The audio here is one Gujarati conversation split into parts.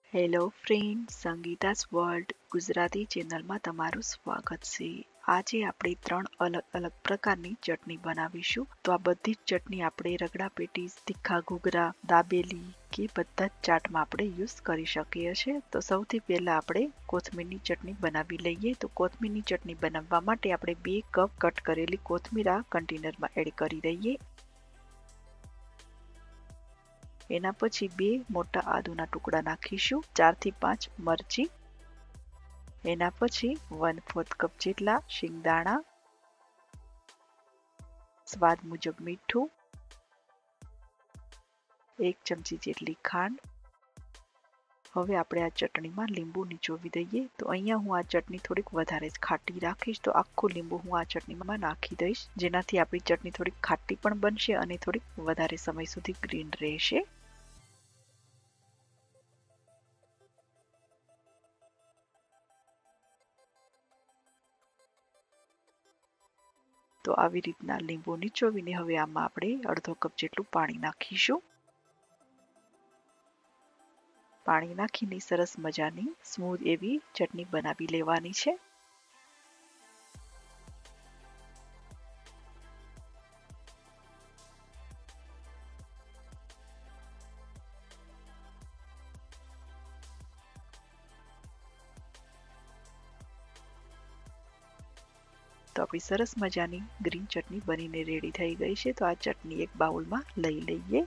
Hello friend, Sangeeta's world Gujarati ચેનલમાં તમારું સ્વાગત છે. આજે આપણે 3 અલગ અલગ પ્રકારની ચટણી બનાવીશું. તો આ બધી જ ચટણી આપણે રગડા પેટીસ, તીખા ઘૂઘરા, દાબેલી કે બધા જ ચાટમાં આપણે યુઝ કરી શકીએ છીએ. તો સૌથી પહેલા આપણે કોથમીરની ચટણી બનાવી લઈએ. તો કોથમીરની ચટણી બનાવવા માટે આપણે 2 કપ કટ કરેલી કોથમીર આ કન્ટેનરમાં એડ કરી દઈએ. એના પછી 2 મોટા આદુના ટુકડા નાખીશું, 4 થી 5 મરચી, એના પછી 1/4 કપ જેટલા શિંગદાણા, સ્વાદ મુજબ મીઠું, 1 ચમચી જેટલી ખાંડ. હવે આપણે આ ચટણીમાં લીંબુ નીચોવી દઈએ. તો અહીંયા હું આ ચટણી થોડીક વધારે જ ખાટી રાખીશ, તો આખું લીંબુ હું આ ચટણીમાં નાખી દઈશ, જેનાથી આપણી ચટણી થોડીક ખાટી પણ બનશે અને થોડીક વધારે સમય સુધી ગ્રીન રહેશે. તો આવી રીતના લીંબુ નીચોવીને હવે આમાં આપણે અડધો કપ જેટલું પાણી નાખીશું. પાણી નાખીને સરસ મજાની સ્મૂધ એવી ચટણી બનાવી લેવાની છે. તો આપણી સરસ મજાની ગ્રીન ચટણી બનીને રેડી થઈ ગઈ છે. તો આ ચટણી એક બાઉલમાં લઈ લઈએ.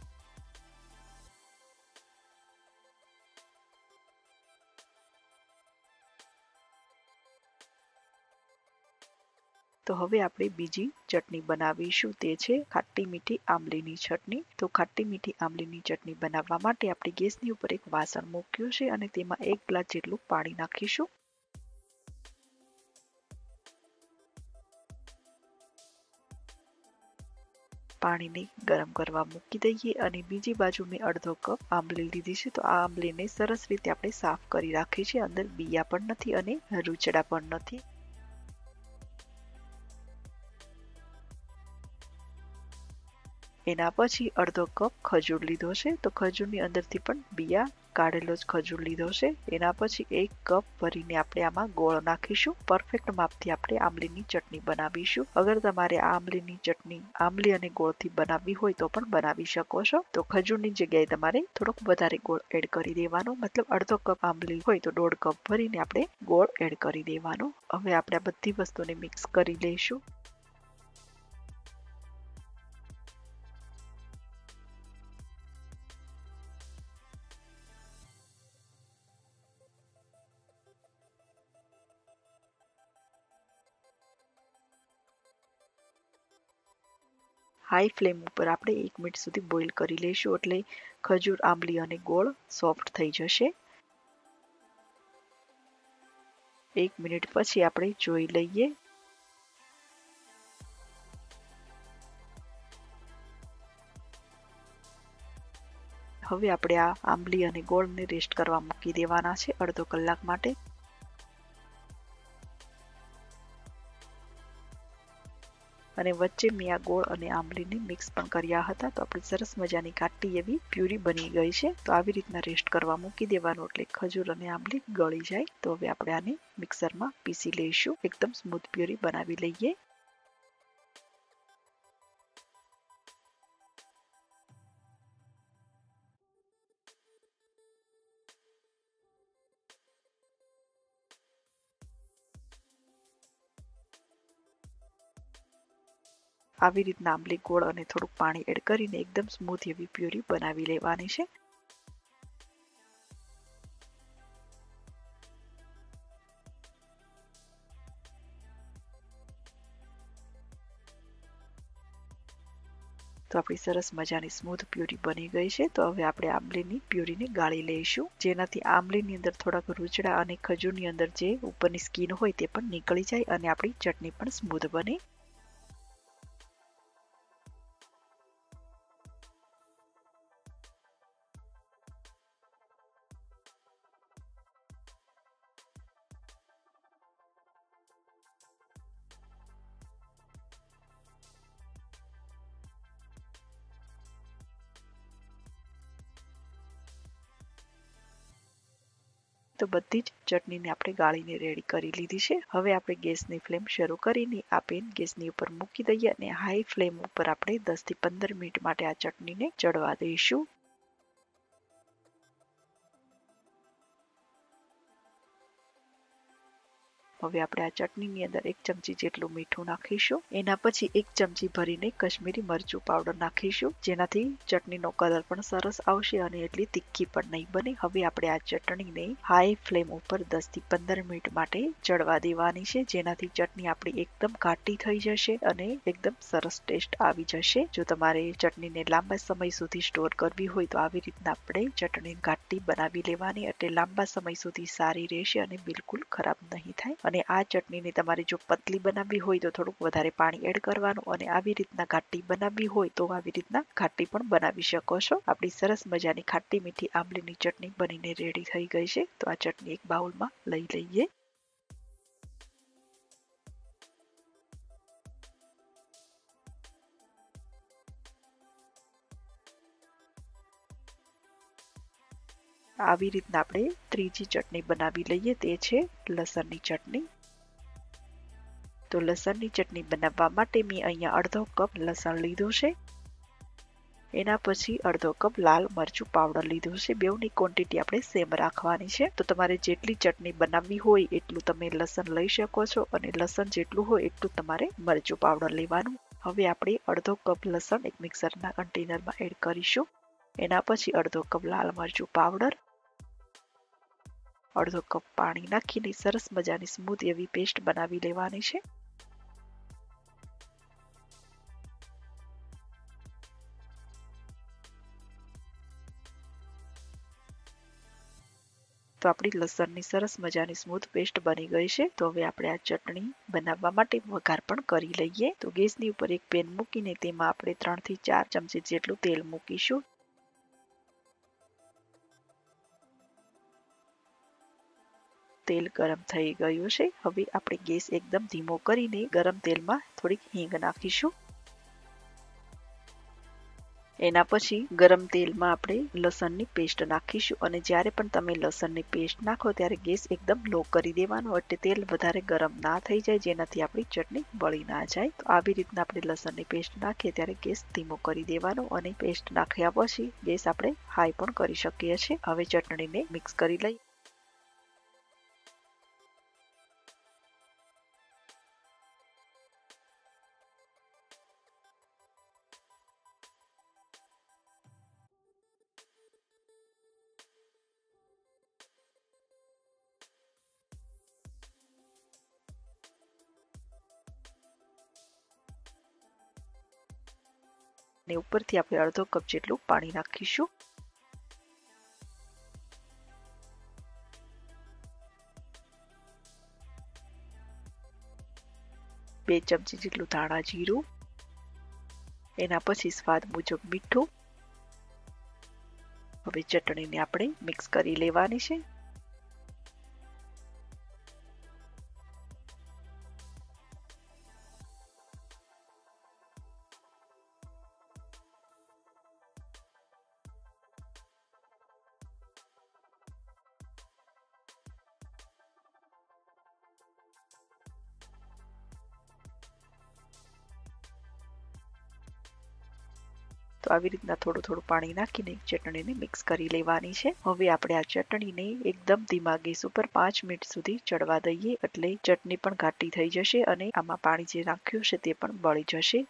તો હવે આપણે બીજી ચટણી બનાવીશું, તે છે ખાટી મીઠી આંબલીની ચટણી. તો ખાટી મીઠી આંબલીની ચટણી બનાવવા માટે આપણે ગેસની ઉપર એક વાસણ મૂક્યું છે અને તેમાં 1 ગ્લાસ જેટલું પાણી નાખીશું. પાણીને ગરમ કરવા મૂકી દઈએ અને બીજી બાજુ મેં અડધો કપ આંબલી લીધી છે. તો આ આંબલીને સરસ રીતે આપણે સાફ કરી રાખી છે. અંદર બિયા પણ નથી અને રૂચડા પણ નથી. એના પછી અડધો કપ ખજૂર લીધો છે. તો ખજૂરની અંદરથી પણ બિયા કાઢેલો જ ખજૂર લીધો છે. એના પછી 1 કપ ભરીને આપણે આમાં ગોળ નાખીશું. પરફેક્ટ માપથી આપણે આંબલીની ચટણી બનાવીશું. અગર તમારે આ આંબલીની ચટણી આંબલી અને ગોળથી બનાવવી હોય તો પણ બનાવી શકો છો. તો ખજૂરની જગ્યાએ તમારે થોડોક વધારે ગોળ એડ કરી દેવાનો. મતલબ અડધો કપ આંબલી હોય તો 1.5 કપ ભરીને આપણે ગોળ એડ કરી દેવાનો. હવે આપણે આ બધી વસ્તુને મિક્સ કરી લઈશું. હાઈ ફ્લેમ ઉપર આપણે 1 મિનિટ સુધી બોઇલ કરી લઈશું, એટલે ખજૂર, આંબલી અને ગોળ સોફ્ટ થઈ જશે. 1 મિનિટ પછી આપણે જોઈ લઈએ. હવે આપણે આ આંબલી અને ગોળને રેસ્ટ કરવા મૂકી દેવાના છે અડધો કલાક માટે. અને વચ્ચે મેં આ ગોળ અને આંબલીને મિક્સ પણ કર્યા હતા. તો આપણી સરસ મજાની ખાટી એવી પ્યુરી બની ગઈ છે. તો આવી રીતના રેસ્ટ કરવા મૂકી દેવાનું, એટલે ખજૂર અને આંબલી ગળી જાય. તો હવે આપણે આને મિક્સરમાં પીસી લઈશું. એકદમ સ્મૂથ પ્યુરી બનાવી લઈએ. આવી રીતના આંબલી, ગોળ અને થોડુંક પાણી એડ કરીને એકદમ સ્મૂથ એવી પ્યુરી બનાવી લેવાની છે. તો આપણી સરસ મજાની સ્મૂથ પ્યુરી બની ગઈ છે. તો હવે આપણે આંબલીની પ્યુરીને ગાળી લઈશું, જેનાથી આંબલીની અંદર થોડાક રૂચડા અને ખજૂરની અંદર જે ઉપરની સ્કીન હોય તે પણ નીકળી જાય અને આપણી ચટણી પણ સ્મૂથ બને. તો બધી જ ચટણીને આપણે ગાળીને રેડી કરી લીધી છે. હવે આપણે ગેસની ફ્લેમ શરૂ કરીને આ પેન ગેસની ઉપર મૂકી દઈએ અને હાઈ ફ્લેમ ઉપર આપણે 10 થી 15 મિનિટ માટે આ ચટણીને ચડવા દઈશું. હવે આપણે આ ચટણીની અંદર 1 ચમચી જેટલું મીઠું નાખીશું. એના પછી 1 ચમચી ભરીને કશ્મીરી મરચું પાવડર નાખીશું, જેનાથી ચટણીનો કલર પણ સરસ આવશે અને એટલી તીખી પણ નહીં બને. હવે આપણે આ ચટણીને હાઈ ફ્લેમ ઉપર 10 થી 15 મિનિટ માટે ચડવા દેવાની છે, જેનાથી ચટણી આપણી એકદમ ઘાટી થઈ જશે અને એકદમ સરસ ટેસ્ટ આવી જશે. જો તમારે ચટણીને લાંબા સમય સુધી સ્ટોર કરવી હોય તો આવી રીતના આપણે ચટણી ઘાટી બનાવી લેવાની, એટલે લાંબા સમય સુધી સારી રહેશે અને બિલકુલ ખરાબ નહીં થાય. અને આ ચટણીને તમારે જો પતલી બનાવવી હોય તો થોડુંક વધારે પાણી એડ કરવાનું, અને આવી રીતના ઘાટી બનાવવી હોય તો આવી રીતના ઘાટી પણ બનાવી શકો છો. આપણી સરસ મજાની ખાટી મીઠી આંબલીની ચટણી બનીને રેડી થઈ ગઈ છે. તો આ ચટણી એક બાઉલમાં લઈ લઈએ. આવી રીતના આપણે ત્રીજી ચટણી બનાવી લઈએ, તે છે લસણની ચટણી. તો લસણની ચટણી બનાવવા માટે મેં અહીંયા અડધો કપ લસણ લીધું છે. એના પછી અડધો કપ લાલ મરચું પાવડર લીધું છે. બેવની ક્વોન્ટિટી આપણે સેમ રાખવાની છે. તો તમારે જેટલી ચટણી બનાવવી હોય એટલું તમે લસણ લઈ શકો છો, અને લસણ જેટલું હોય એટલું તમારે મરચું પાવડર લેવાનું. હવે આપણે અડધો કપ લસણ એક મિક્સરના કન્ટેનરમાં એડ કરીશું. એના પછી અડધો કપ લાલ મરચું પાવડર, અડધો કપ પાણી નાખીને સરસ મજાની સ્મૂથ એવી પેસ્ટ બનાવી લેવાની છે. તો આપણી લસણની સરસ મજાની સ્મૂથ પેસ્ટ બની ગઈ છે. તો હવે આપણે આ ચટણી બનાવવા માટે વઘાર પણ કરી લઈએ. તો ગેસની ઉપર એક પેન મૂકીને તેમાં આપણે 3 થી 4 ચમચી જેટલું તેલ મૂકીશું. તેલ ગરમ થઈ ગયું છે. હવે આપણે ગેસ એકદમ ધીમો કરીને ગરમ તેલમાં થોડીક હિંગ નાખીશું. એના પછી ગરમ તેલમાં આપણે લસણની પેસ્ટ નાખીશું, અને જ્યારે પણ તમે લસણની પેસ્ટ નાખો ત્યારે ગેસ એકદમ લો કરી દેવાનો, એટલે તેલ વધારે ગરમ ના થઈ જાય, જેનાથી આપણી ચટણી બળી ના જાય. તો આવી રીતના આપણે લસણની પેસ્ટ નાખીએ ત્યારે ગેસ ધીમો કરી દેવાનો, અને પેસ્ટ નાખ્યા પછી ગેસ આપણે હાઈ પણ કરી શકીએ છીએ. હવે ચટણીને મિક્સ કરી લઈએ. ને ઉપરથી આપણે અડધો કપ જેટલું પાણી નાખીશું. બે ચમચી જેટલું ધાણા જીરું, એના પછી સ્વાદ મુજબ મીઠું. હવે ચટણીને આપણે મિક્સ કરી લેવાની છે. તો આવી રીતના થોડું થોડું પાણી નાખીને ચટણીને મિક્સ કરી લેવાની છે. હવે આપણે આ ચટણીને એકદમ ધીમા ગેસ ઉપર 5 મિનિટ સુધી ચડવા દઈએ, એટલે ચટણી પણ ઘાટી થઈ જશે અને આમાં પાણી જે નાખ્યું છે તે પણ બળી જશે.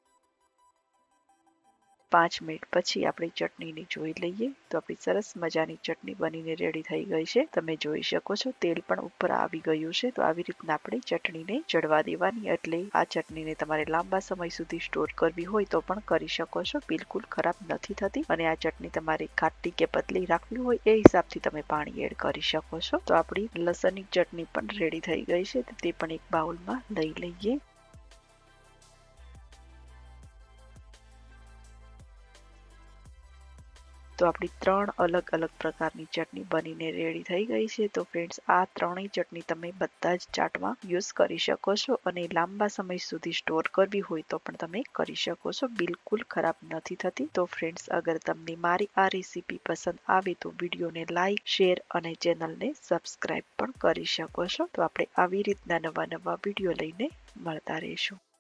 5 મિનિટ પછી આપણે ચટણીને જોઈ લઈએ. તો આપણી સરસ મજાની ચટણી બનીને રેડી થઈ ગઈ છે. તમે જોઈ શકો છો તેલ પણ ઉપર આવી ગયું છે. તો આવી રીતના આપણે ચટણીને ચડવા દેવાની, એટલે આ ચટણીને તમારે લાંબા સમય સુધી સ્ટોર કરવી હોય તો પણ કરી શકો છો. બિલકુલ ખરાબ નથી થતી. અને આ ચટણી તમારે ખાટી કે પતલી રાખવી હોય એ હિસાબથી તમે પાણી એડ કરી શકો છો. તો આપણી લસણની ચટણી પણ રેડી થઈ ગઈ છે. તે પણ એક બાઉલમાં લઈ લઈએ. તો તો આપણી 3 અલગ અલગ પ્રકારની ચટણી બનીને રેડી થઈ ગઈ છે। તો ફ્રેન્ડ્સ આ ત્રણેય ચટણી તમે બધા જ ચાટમાં યુઝ કરી શકો છો અને લાંબા સમય સુધી સ્ટોર કરવી હોય તો પણ તમે કરી શકો છો, બિલકુલ ખરાબ નથી થતી। તો ફ્રેન્ડ્સ અગર તમને મારી આ રેસીપી પસંદ આવે તો વિડીયોને લાઈક, શેર અને ચેનલને સબસ્ક્રાઇબ પણ કરી શકો છો। તો આપણે આવી રીતના નવા વિડીયો લઈને મળતા રહીશું।